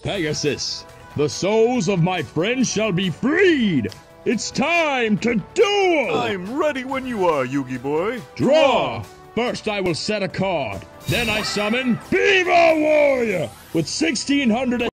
Pegasus, the souls of my friends shall be freed! It's time to duel! I'm ready when you are, Yugi boy. Draw! First I will set a card. Then I summon Beaver Warrior with 1600